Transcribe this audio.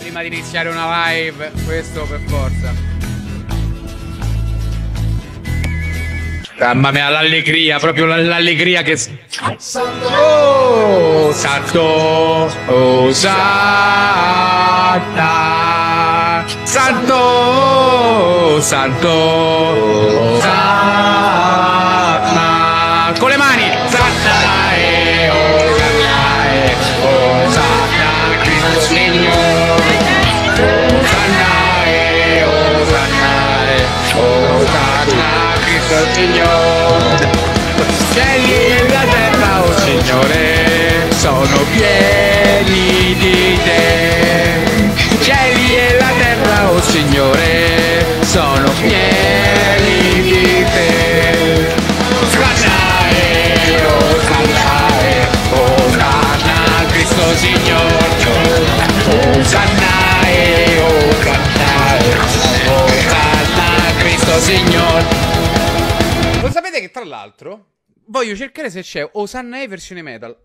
Prima di iniziare una live, questo per forza. Mamma mia, l'allegria, proprio l'allegria che... Oh, santo, oh, santa, santo, santo, oh, santa. Con le mani, santa, oh, santa, Cristo Signore. Oh, santa, oh, santa, Cristo Signore. Cieli e la terra, oh Signore, sono pieni di te. Cieli e la terra, oh Signore, sono pieni di te. Cantare, oh cantare, oh canta Cristo Signore. Oh cantare, oh cantare, oh canta Cristo Signore. Lo sapete che tra l'altro voglio cercare se c'è Osanna E versione metal.